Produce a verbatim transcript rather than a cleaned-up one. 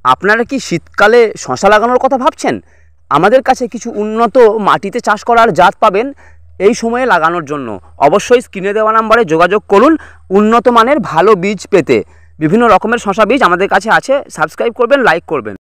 আপনারা কি শীতকালে শশা লাগানোর কথা ভাবছেন? আমাদের কাছে কিছু উন্নত মাটিতে চাষ করার জাত পাবেন এই সময়ে লাগানোর জন্য। অবশ্যই স্ক্রিনে দেওয়া নাম্বারে যোগাযোগ করুন উন্নত মানের ভালো বীজ পেতে। বিভিন্ন রকমের শশা বীজ আমাদের কাছে আছে। সাবস্ক্রাইব করবেন, লাইক করবেন।